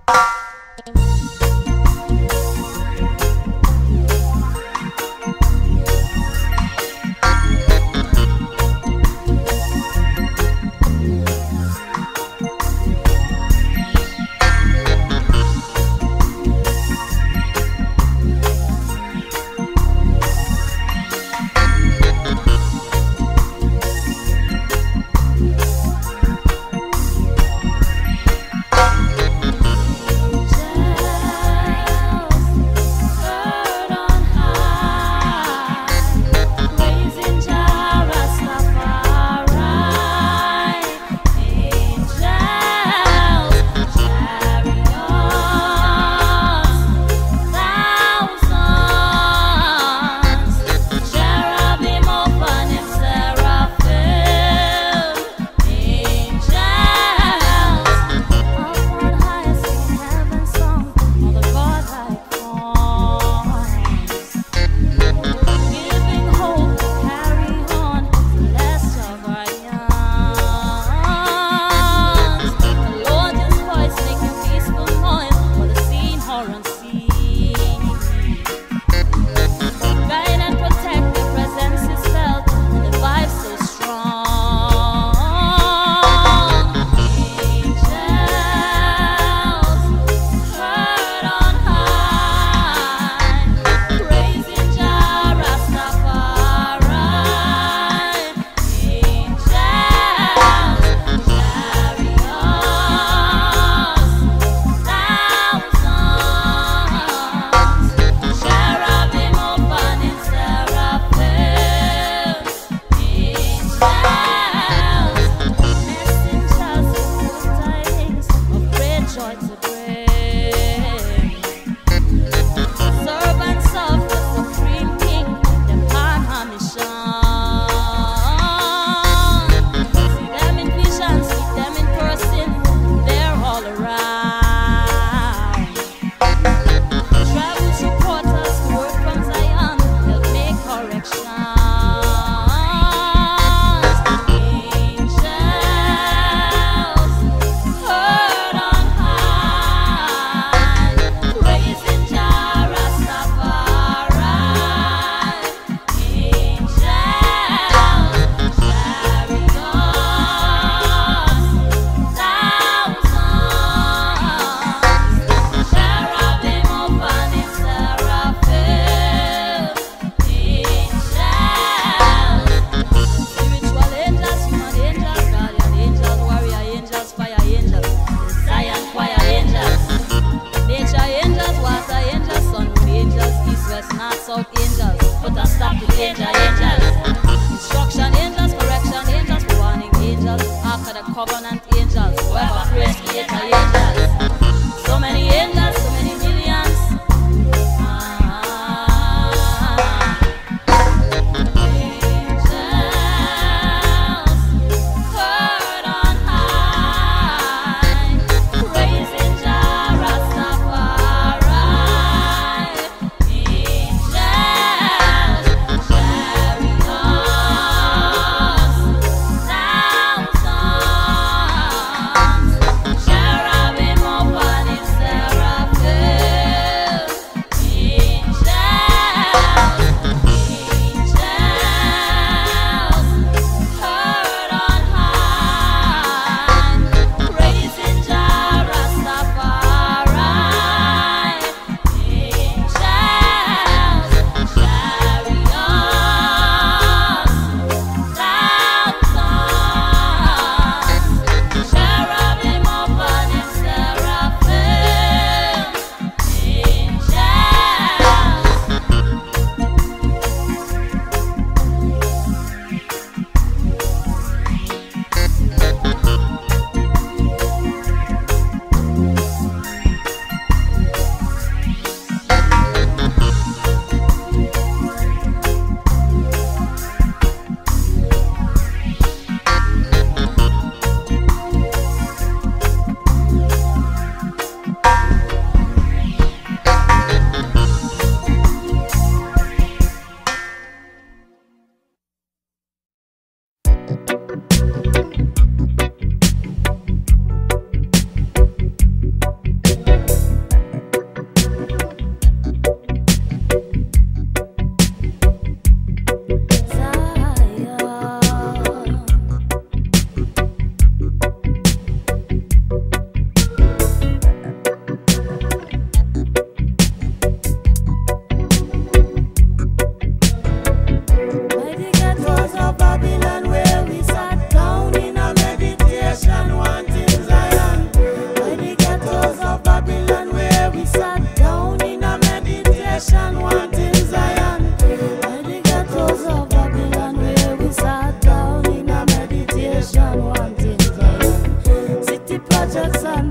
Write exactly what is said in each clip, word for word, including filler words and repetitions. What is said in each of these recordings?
Just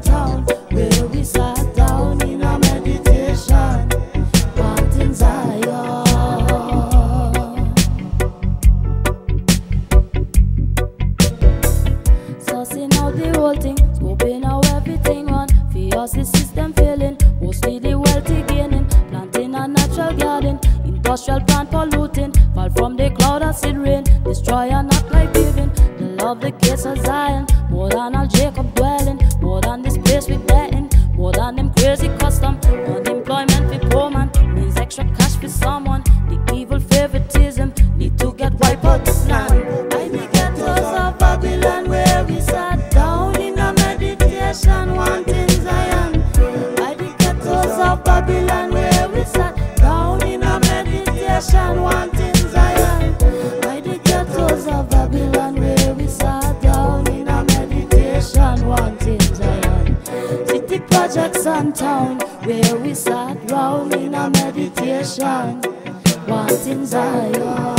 and town, where we sat down in a meditation, wanting Zion. Sussing out the whole thing, scoping how everything run. For us the system failing, mostly the wealthy gaining. Planting a natural garden, industrial plant polluting. Fall from the cloud acid rain, destroy and not like giving. The love the gates of Zion, more than all Jacob dwelling. More than this place we betting, more than them crazy custom. Unemployment for poor man, means extra cash for someone. The evil favoritism, need to get wiped out this land. By the ghettos of Babylon, where we sat down in a meditation, wanting Zion. By the ghettos of Babylon, where we sat down in a meditation, wanting Zion. By the ghettos of Babylon, where we sat down in a meditation, wanting Zion. City projects and town, where we sat round in a meditation, wanting Zion.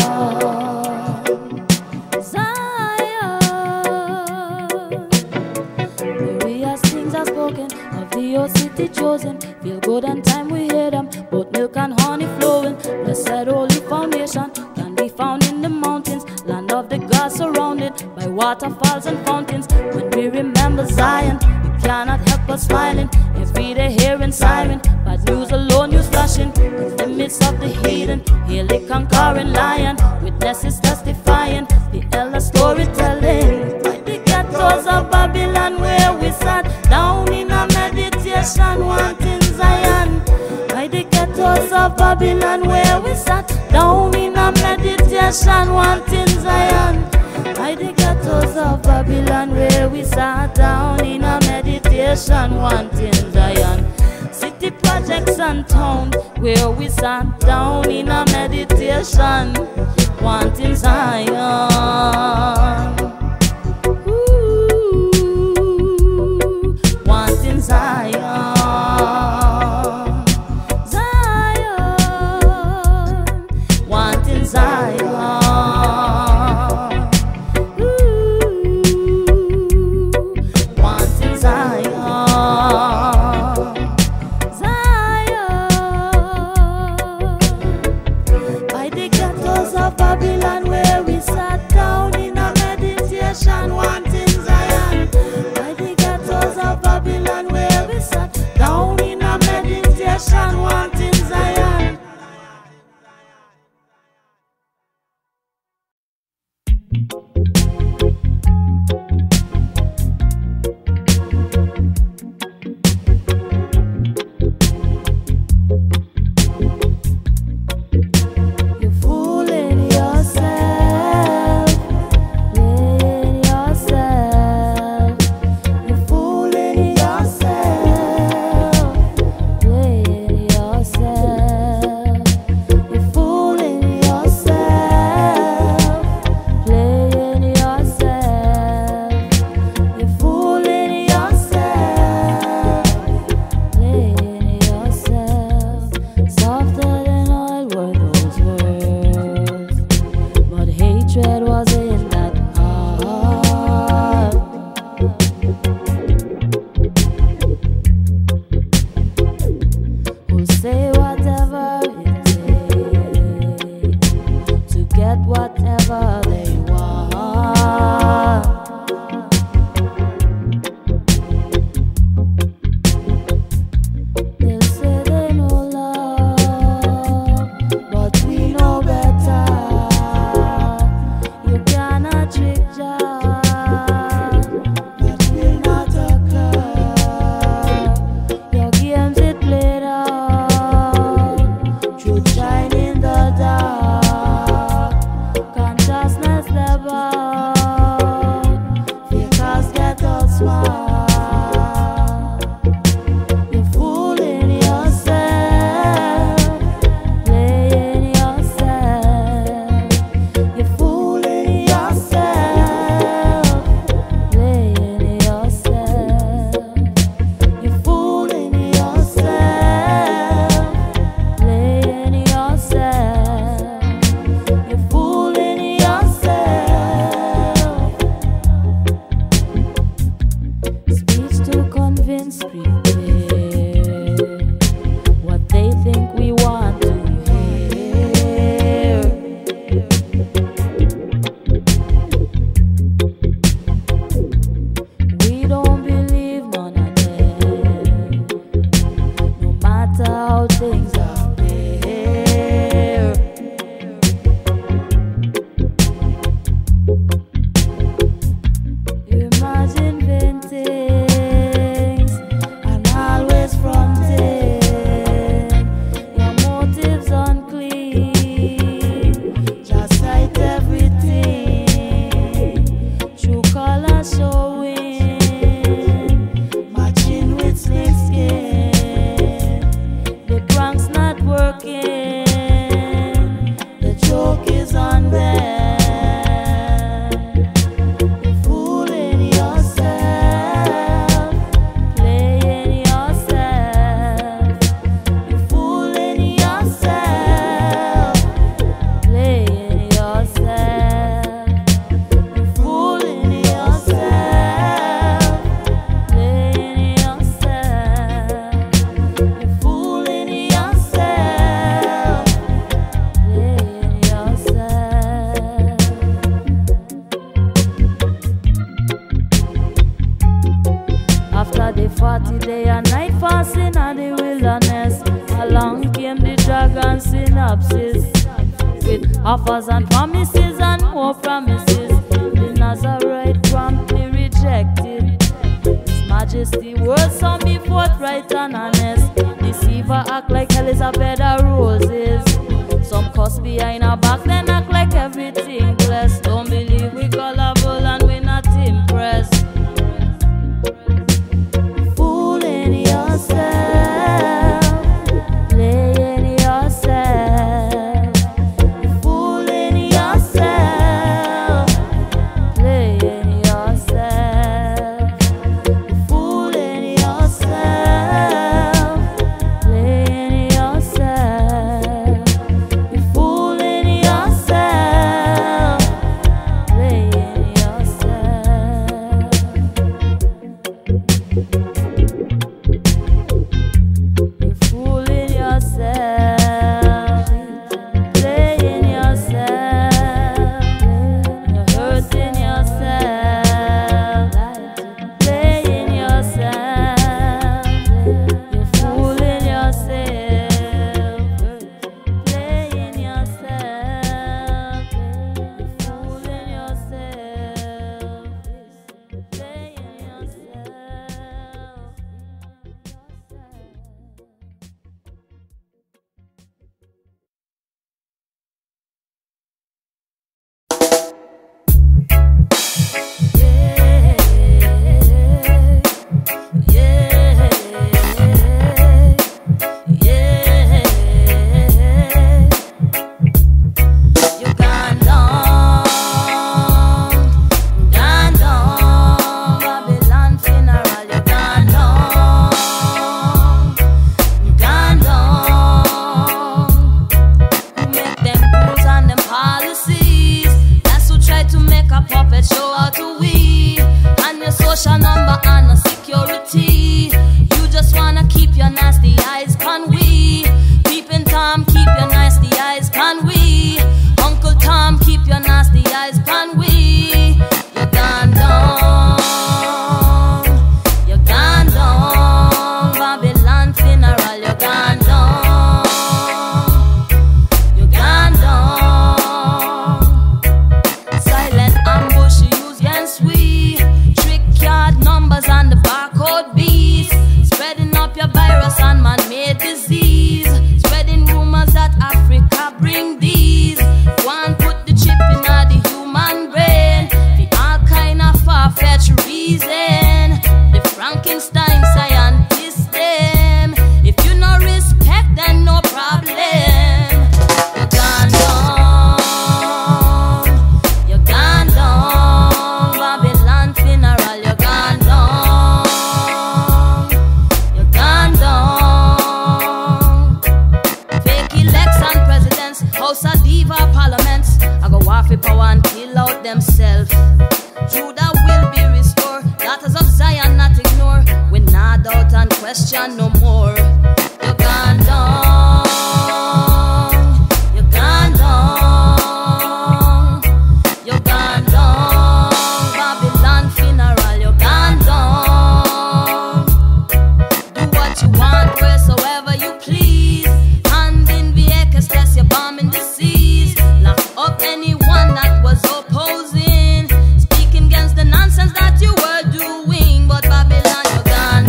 Of the old city chosen, feel good and time we hear them, both milk and honey flowing. Blessed holy foundation can be found in the mountains, land of the God surrounded by waterfalls and fountains. When we remember Zion, we cannot help but smiling. Every day hearing siren, bad news alone news flashing. In the midst of the heathen, hail the conquering lion. Witnesses testifying, the elder storytelling. By the ghettos of Babylon, where we sat down in a meditation, wanting Zion. By the ghettos of Babylon, where we sat down in a meditation, wanting Zion. By the ghettos of Babylon, where we sat down in a meditation, wanting Zion. City projects and town, where we sat down in a meditation, wanting Zion. Zion, Zion, wanting Zion, ooh, wanting Zion, Zion. By the ghettos of Babylon, where we sat down in a meditation, wanting Zion. By the ghettos of Babylon, where we sat must prepare what they think we want to hear. We don't believe none of them, no matter how things are there. Imagine things and always fronting. Your motives unclean, just like everything. True color showing, matching with snake skin. The prank's not working, the joke is on them. After the forty day and night fasting in the wilderness, along came the dragon synopsis with offers and promises and more promises. The Nazarite promptly rejected. His Majesty words saw me forthright and honest. Deceiver act like hell is a bed of roses. Some cuss behind our back, then act like everything blessed. Don't believe we gullible and we're not impressed. Judah will be restored. Daughters of Zion not ignore. We not doubt question no more. You're gone down, you're gone down, you're gone down. Babylon funeral, you're gone down. Do what you want, wheresoever you please. Hand in the acres, test your bomb in the seas. Lock up anyone that was opposing, speaking against the nonsense that you were doing. But Babylon, you're gone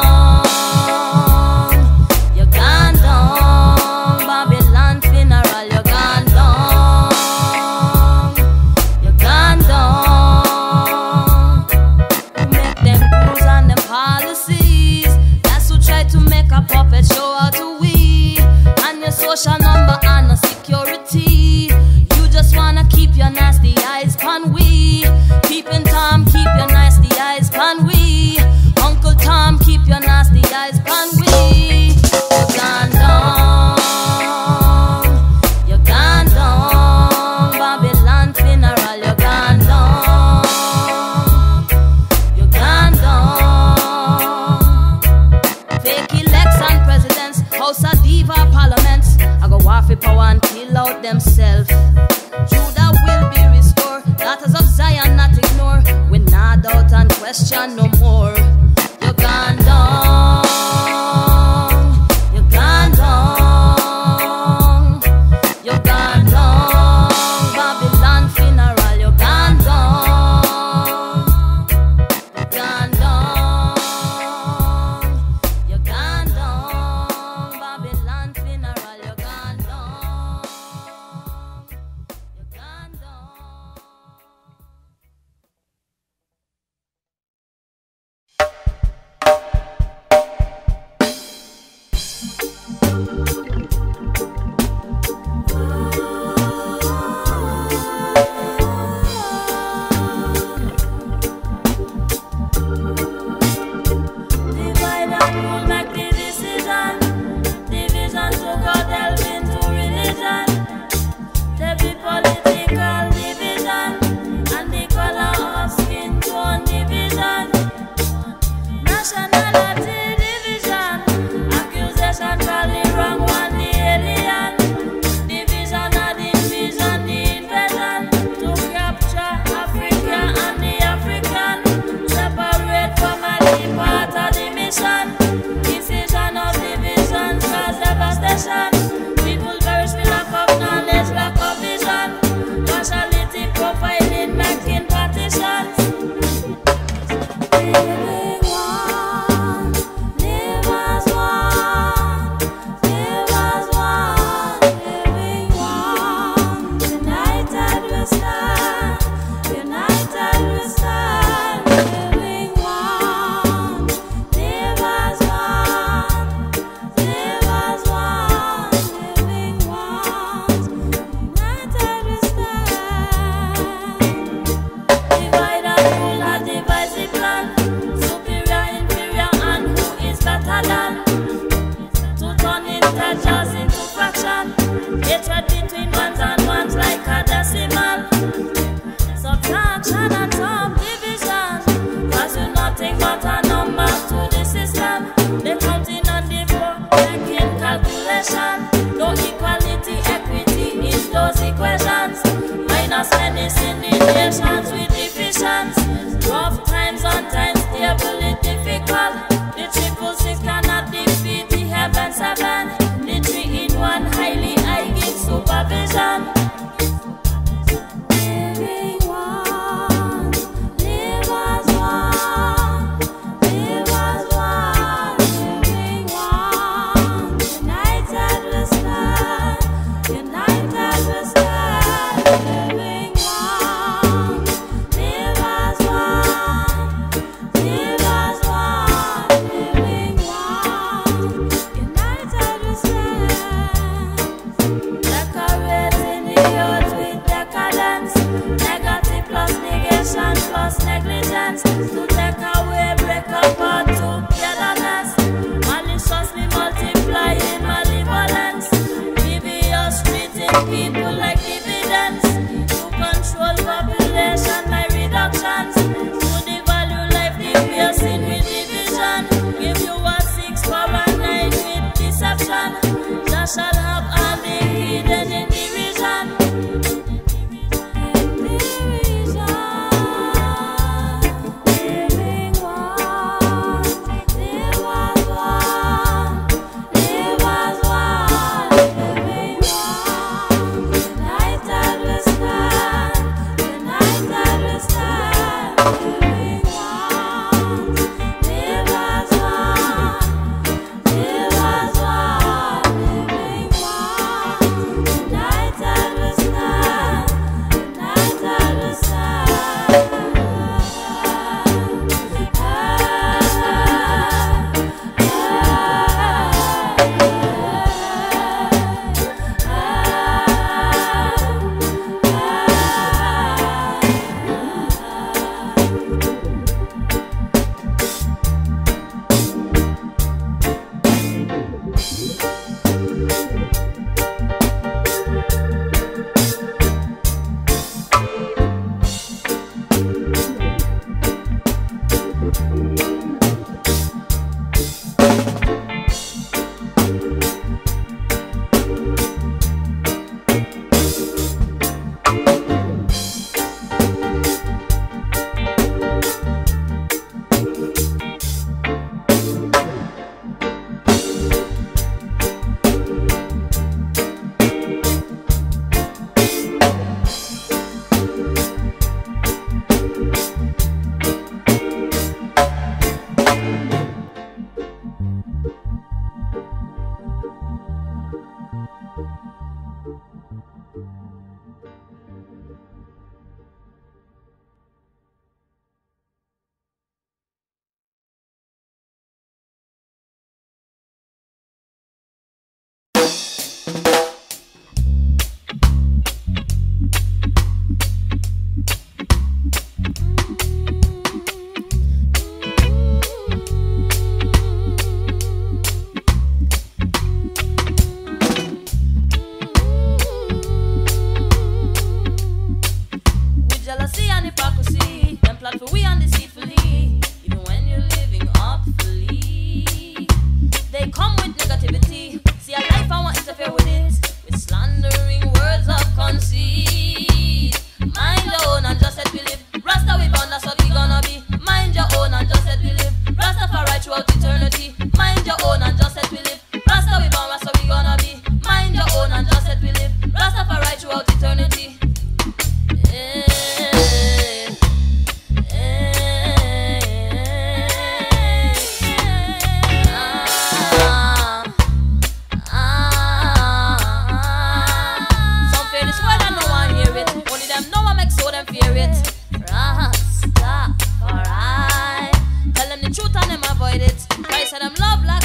down, you're gone down. Babylon funeral, you're gone down, you're gone down. Who make them rules and them policies? That's who try to make a puppet show out to we. And your social number and no security. You just wanna keep your nasty eyes on we. Keeping Tom, keep your nasty eyes on we. Uncle Tom, keep your nasty eyes on we. You're gone down, you're gone down. Babylon funeral, you're gone down, you're gone down. Fake election presidents, House of Diva parliaments, I go war for power and kill out themselves. Judah will be restored, daughters of Zion not ignore. We not doubt and question no more. You're gone down, you're gone down, you're gone down. Babylon funeral, you're gone down, you're gone down, you're gone down. Babylon funeral, you're gone down, you're gone down.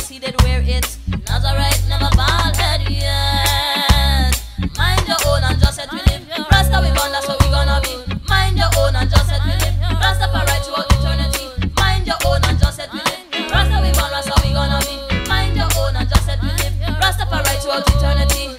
seated where it's Nazarite, never bald head yet. Mind your own and just let we live. Rasta we born, that's what we gonna be. Mind your own and just let we live. Rastafari throughout eternity. Mind your own and just let we live. Rasta we born, Rasta we gonna be. Mind your own and just let we live. Rastafari throughout eternity.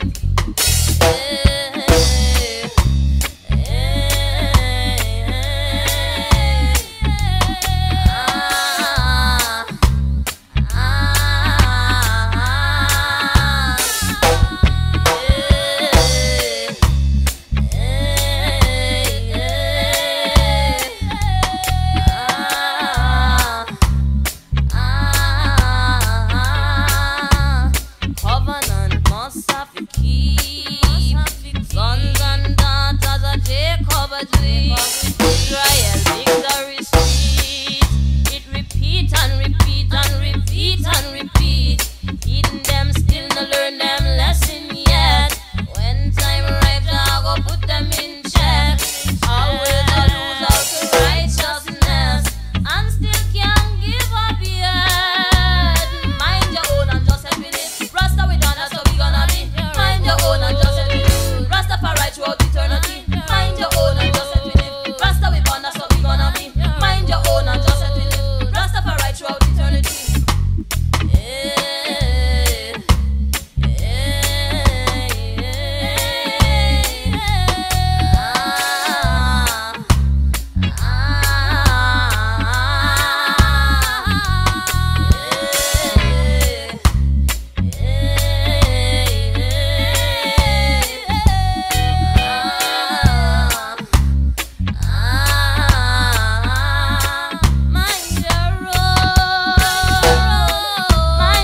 Mind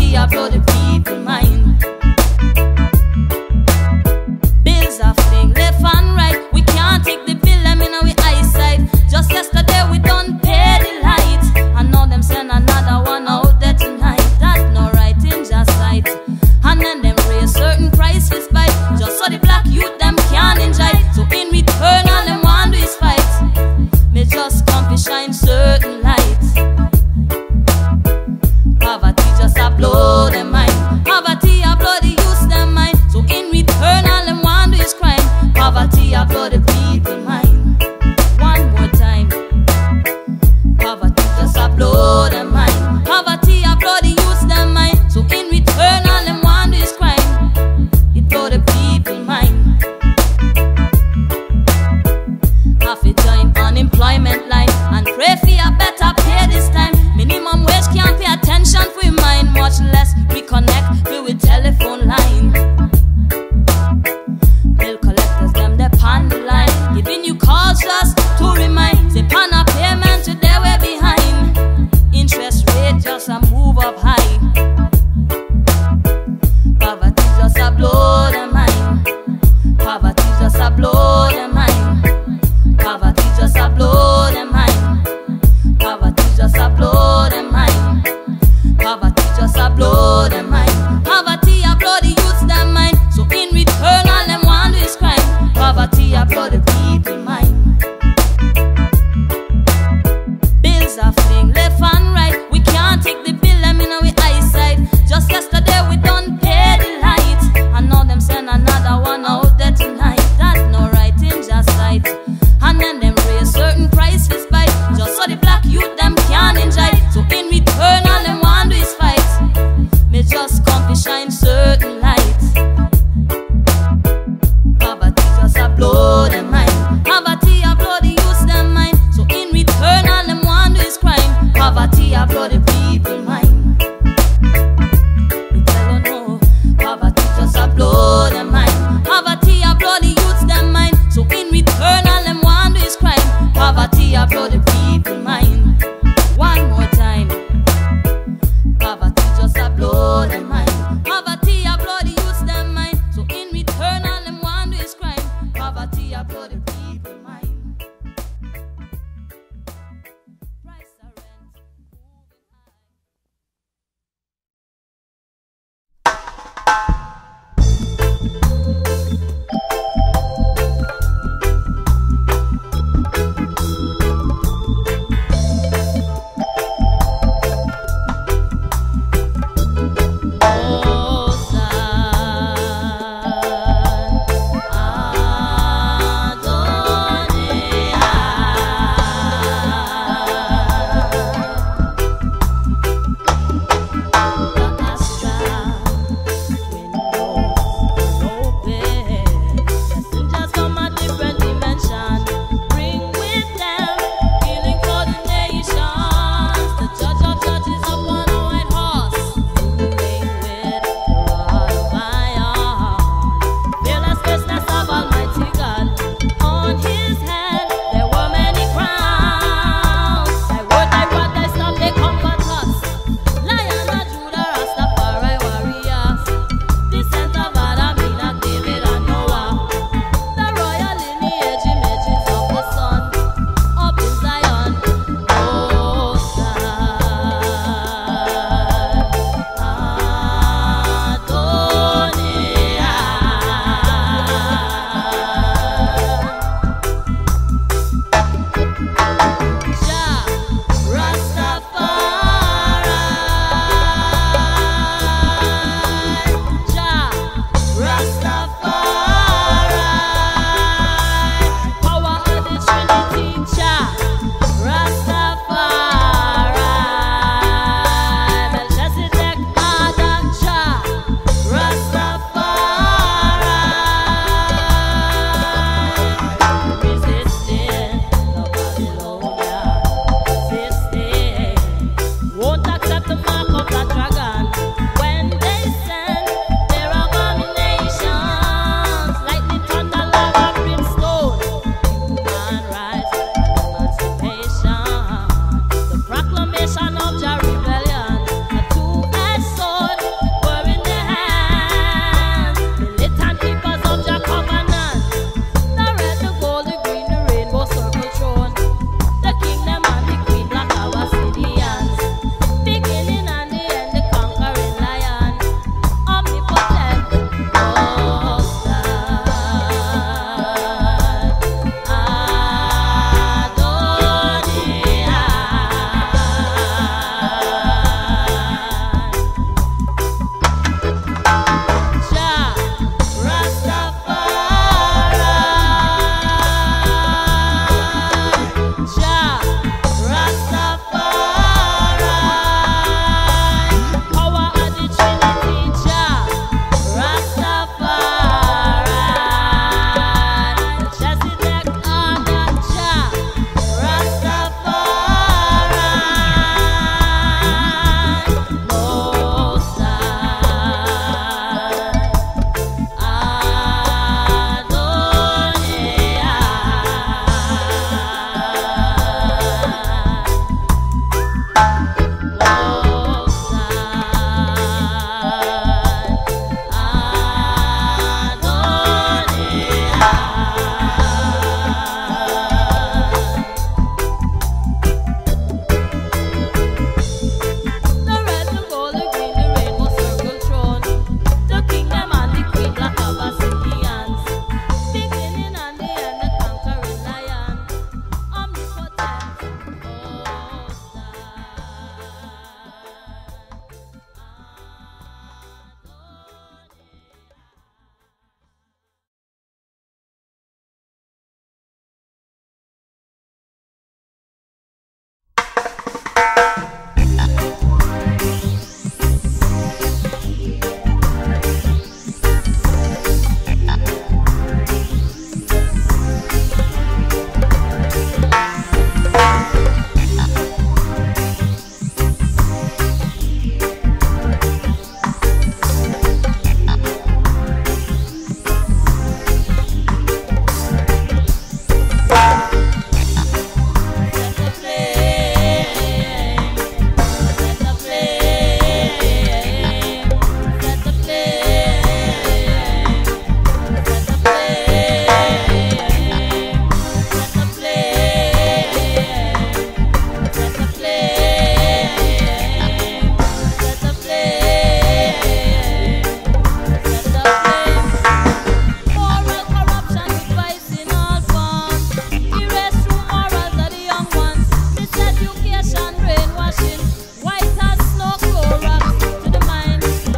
Poverty a blow the people mind. Bills are fling left and right. We can't take the bill, them in our eyesight. Just yesterday we done pay the light, and now them send another one out there tonight. That's no right in just sight. And then them raise certain prices by just so the black youth them can enjoy. So in return all them want do is fight. Me just come to shine certain lights. Poverty just a blow them mind. Poverty a blow the youth them mind. So in return all them want do is crime. Poverty a blow the people mind. One more time. Poverty just a blow them mind. Poverty a blow the youth them mind. So in return all them want do is crime. It blow the people mind. Have to join unemployment line and pray for a better pay this time. Minimum wage can't pay attention for your mind, much less reconnect with telephone line. Bill collectors them they pan the line, giving you calls just to remind. Say pan a payment today we're behind. Interest rate just a move up high. Poverty just a blow their mind. Poverty just a blow their mind. Poverty just a blow their mind. Poverty just a blow their mind. Poverty just a blow their mind. Poverty a blow the youths their mind. So in return all them want do is crime. Poverty a blow the people mind. Bills are fling left and right. We can't take the bill, them in our eyesight. Just yesterday we done pay the light, and now them send another one out there tonight. That's no right in just sight. And then them raise certain prices by just so the black youth them can enjoy. So in return all them want do is fight. Me just come to shine certain lights. Poverty just a blow them mind. Poverty a blow the youth them mind. So in return all them want do is crime. Poverty a blow the people mind. Me tell you no, poverty just a blow them mind. Poverty a blow the youth them mind. So in return all them want do is crime. Poverty a blow the people mind. One more time. Poverty just a blow them mind. Poverty a blow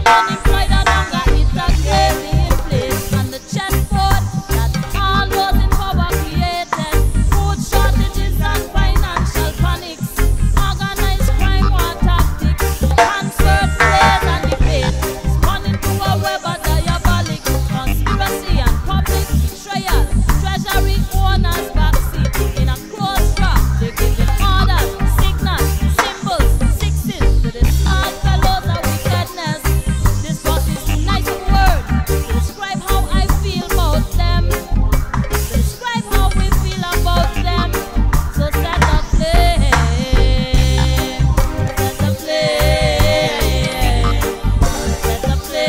unemployed and hunger is a crazy in place. And the chessboard that all those in power created. Food shortages and financial panics. Organized crime war tactics. Concert plays and debate. Spun into a web of diabolic. Conspiracy and public betrayal. Treasury owners backseat. In a closed trap, they give it orders, signals, symbols, sixes to the smart fellows of wickedness. This boss is too nice a word to describe how I feel about them. To describe how we feel about them. So set a flame, set a flame, set a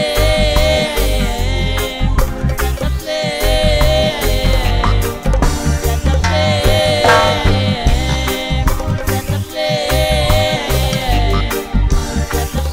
flame, set a flame, set a flame, set a flame, set a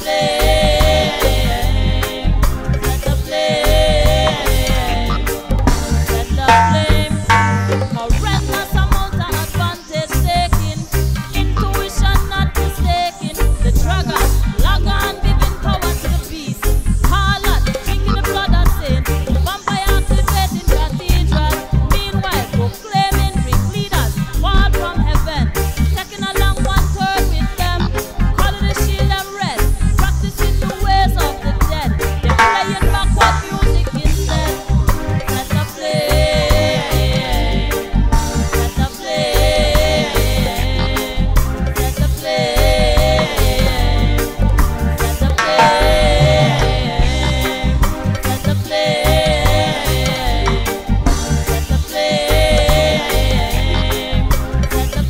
flame, set a flame, set a flame. Horrendous amount of advantage taken, intuition not mistaken. The drugger, log on, giving power to the beast. Harlot, drinking the blood of saints. Vampire activating cathedrals. Meanwhile, proclaiming Greek leaders fall from heaven. Taking along one third with them. Calling the shield of red. Practicing the ways of the dead. They're playing backward music instead. Set a flame. Set a flame. Set a flame. Set a flame. Set a flame. Set a flame. Set a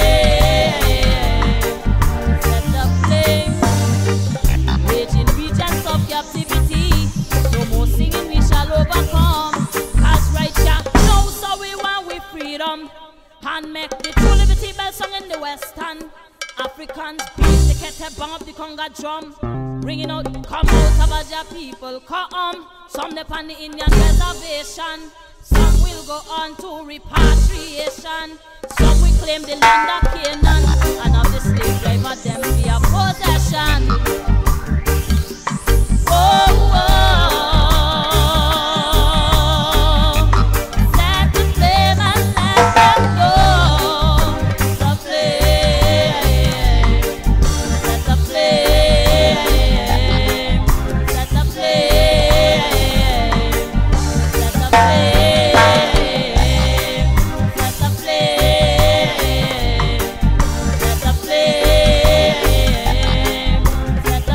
flame. Set a flame. Raging regions of captivity. No more singing, we shall overcome. Cause right here, know so we want we freedom. And make the true liberty bell song in the western. Africans beat the kete bang up the conga drum. Bringing out, come out of Aja people, come. Some dep on the Indian reservation. Some will go on to repatriation. Some will claim the land of Canaan. And of the slave driver them be a possession. Oh, oh. Set the flame and let them go. The flame. Set the flame. Set the flame. Set the flame. Set the flame. Set the flame. Set the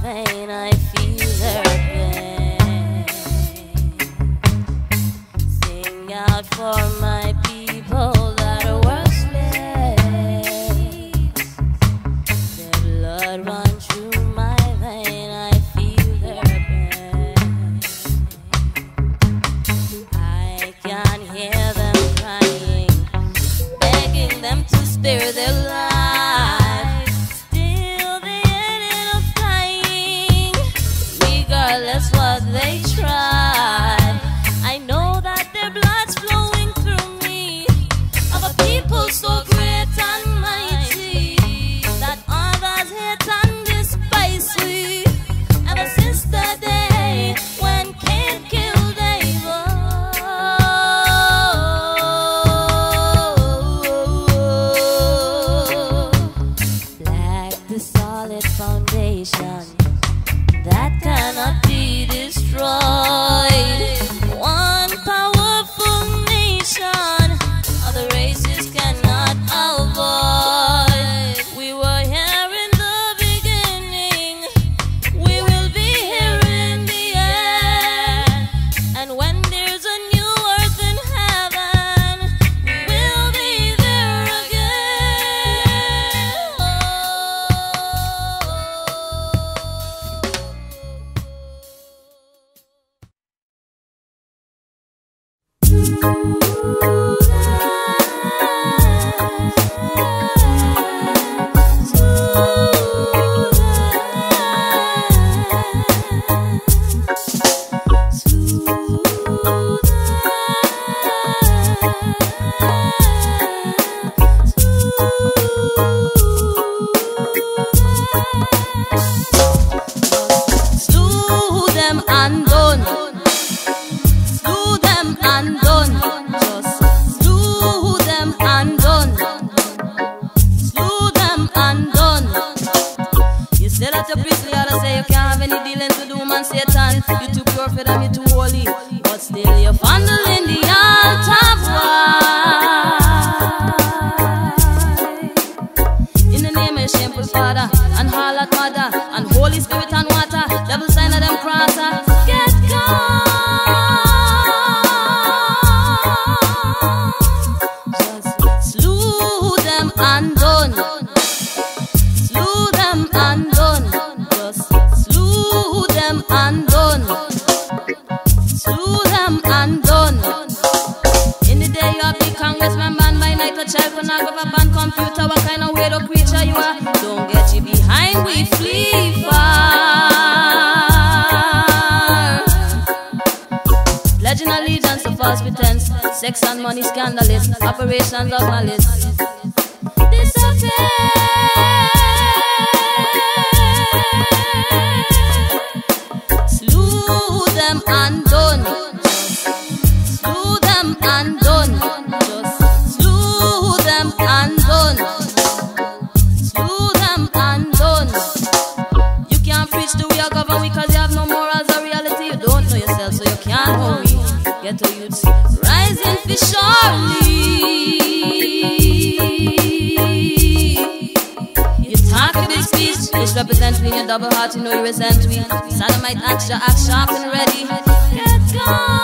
vein, I feel their pain. Sing out for my people that were slaves. Their blood runs through my vein, I feel their pain. I can hear them crying, begging them to spare their lives. That's what they tried. I know that their blood's flowing through me, of a people so great and mighty, that others hate and despise we. Ever since the day when Cain killed Abel, black the solid foundation that cannot be destroyed. One powerful nation, other races cannot avoid. We were here in the beginning, we will be here in the end. And when there's a new earth in heaven, we will be there again. Slew them and done. Slew them and done. Just slew them and done. Slew them and done. You say that you're priestly, I say you can't have any dealings with doom and Satan. You too pure for them, you too holy, but still you're fondling the altar boy. In the name of shameful Father and harlot Mother and Holy Spirit and water, devil sign of them crosser, get gone. Just slew them and done. Slew them and done. Just slew them and done. Slew them and done. In the day you are big congressman, man by night a child pornographer, ban computer. What kind of weirdo creature you are? Don't get you behind, we flee far. Pledging allegiance to false pretense, sex and money scandalous, operations of malice. Disappear. Slew them and done. Slew them and done. Just slew them and done. Slew them and done. You can't preach the way you govern because you have no morals or reality. You don't know yourself, so you can't hurry. Get to youths rising for surely. You talk a big speech, misrepresent me in your double heart, you know you resent me. Sodomite act, you act sharp and ready. Get gone.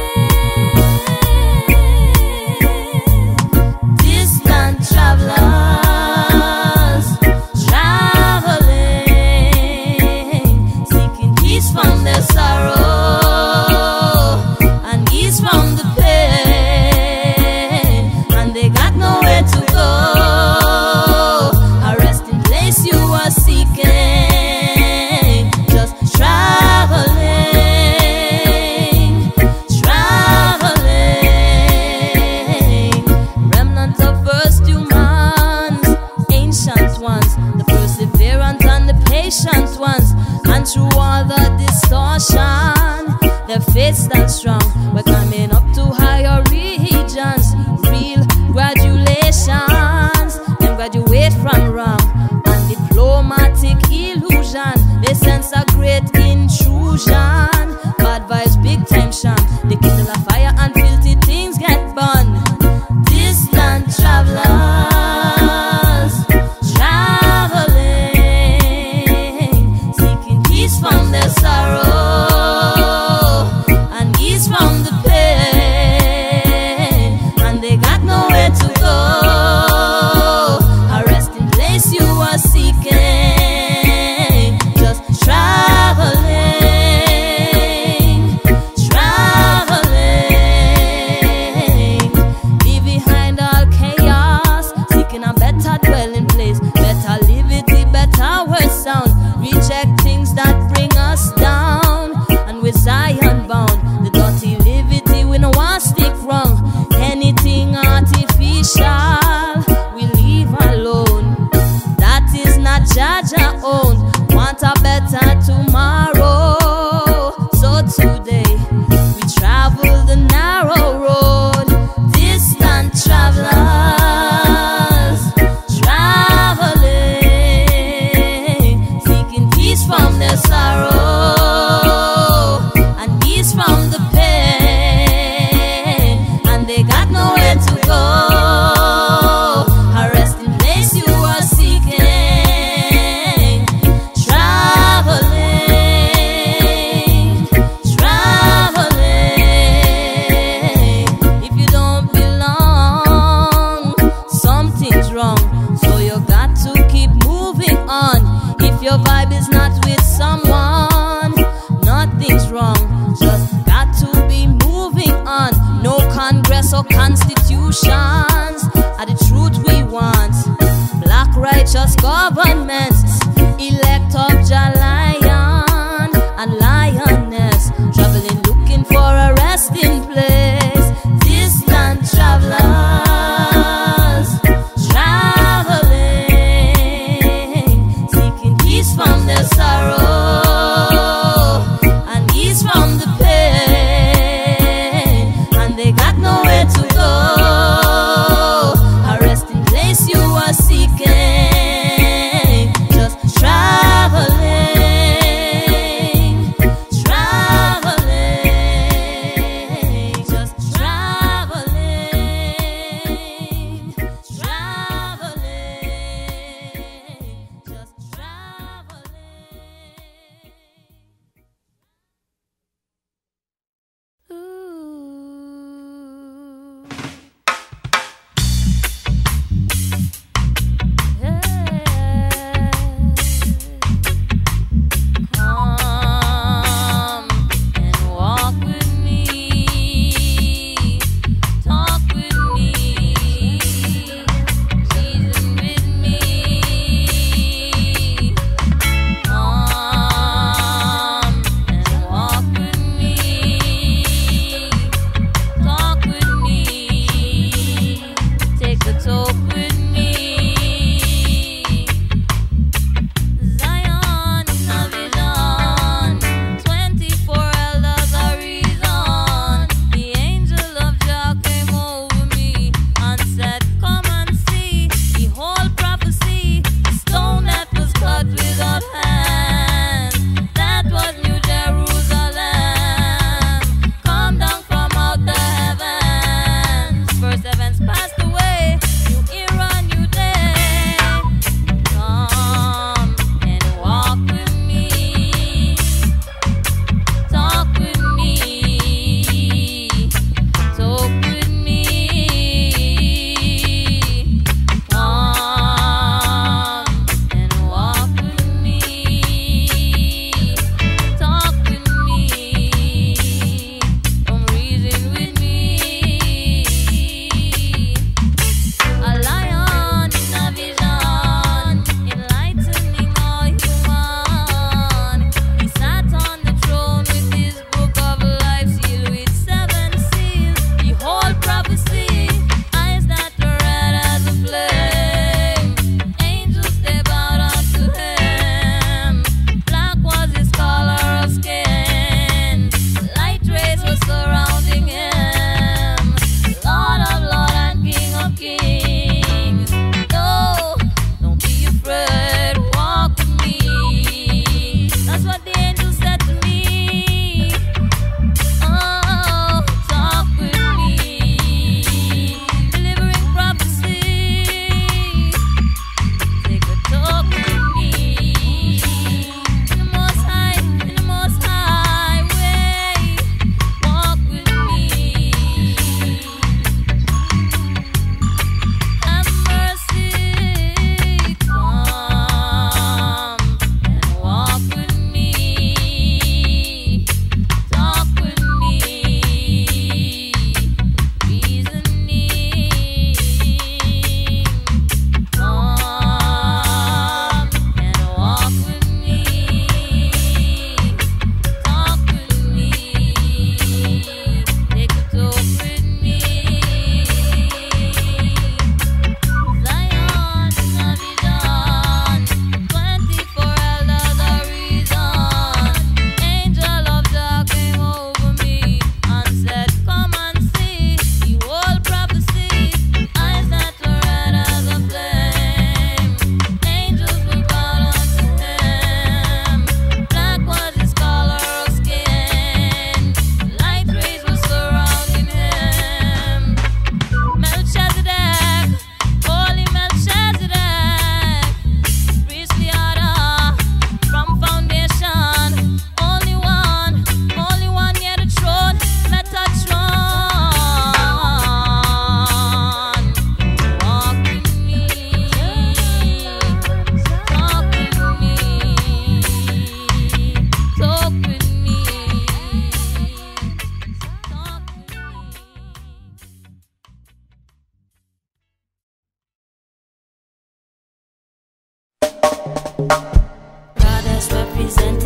Distant traveler. go. A resting place you are seeking. Just traveling, traveling. Remnant of first humans, ancient ones, the perseverant and the patient ones. And through all the distortion, their faith stands strong. We're coming up to higher regions. Real graduations, them graduate from wrong and diplomatic illusion. They sense a great intrusion. Bad vibes, big time sham. They kindle a fire and filthy things get burned. Distant travelers, traveling, seeking peace from their sorrow. Reject things that bring us down, and with Zion bound. The dirty liberty we no want stick wrong. Anything artificial we leave alone. That is not Jaja own. Want a better tomorrow, so today we travel the narrow road. Distant travelers, traveling, peace from their sorrow and ease from the pain, and they got nowhere to go. A resting place you are seeking. Traveling, traveling. If you don't belong, something's wrong. So you got to keep moving on. If your vibe is not with someone, nothing's wrong. Just got to be moving on. No Congress or constitutions are the truth we want. Black righteous government, elect of Jah Lion and Lioness, traveling looking for a resting place. Distant travelers, traveling, seeking peace from their sorrow and ease from the pain, and they got nowhere to go. A resting place you are seeking. Just traveling.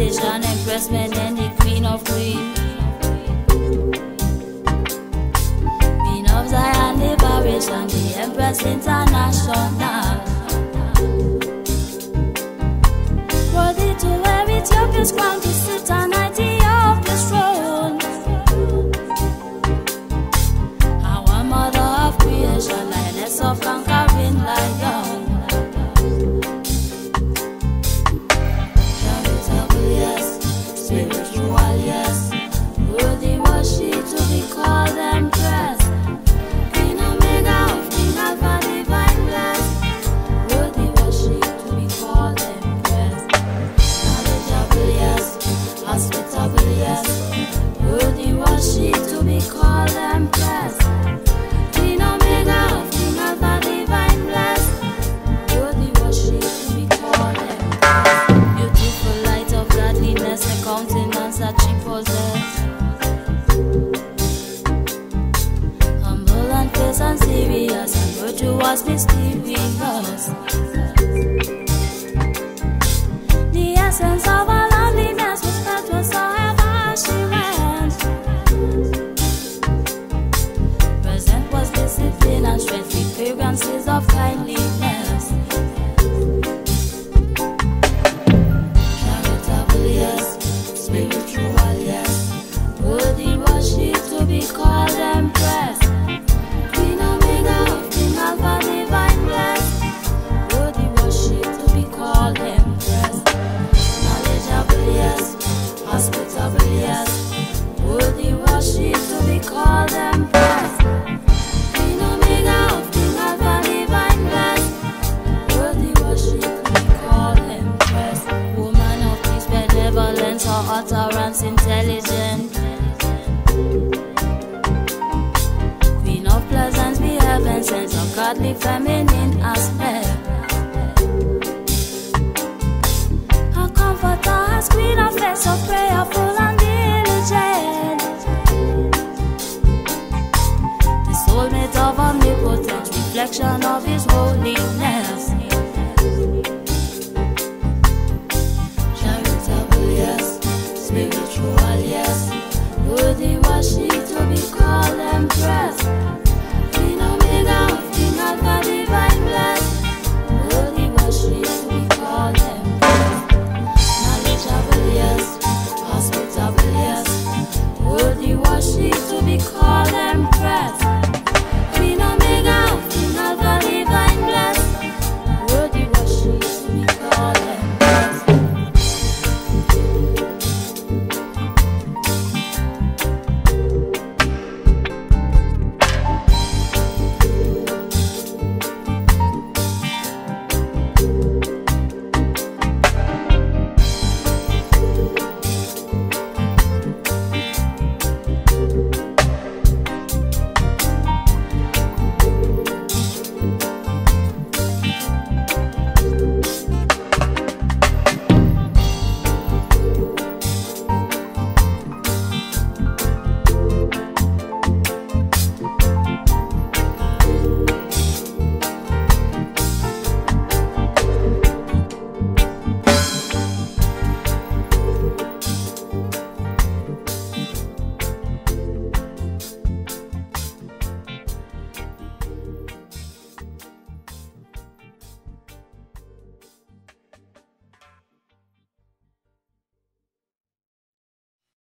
reputation, empress men and the queen of queens. Queen of Zion liberation, the Empress International. Worthy to wear Ethiopia's crown, to sit on Ethiopia's throne. Our mother of creation, lioness of conquering lion. Charitable, yes, spiritual, yes. Worthy was she to be called empress. Queen Omega of King Alpha, divine blessed. Worthy was she to be called empress. Knowledgeable, yes, hospitable, yes. Worthy was she to be called empress. Queen Omega of King Alpha, divine blessed. Worthy was she to be called empress. Beautiful light of godliness, a countenance that she possessed. Humble and fierce and serious, and virtue was mysterious. The essence of her loveliness was felt whatsoever she went. Present was discipline and strength, the fragrances of kindliness. Charitable, yes, spiritual, yes. Worthy was she to be called empress. Queen Omega of King Alpha, divine blessed. Worthy was she to be called empress. Knowledgeable, yes, hospitable, yes. Worthy was she to be called empress. Queen Omega of King Alpha, divine blessed. Worthy was she to be called empress. Woman of peace, benevolence, her utterance intelligent. Queen of pleasance, be heaven sent, of godly feminine.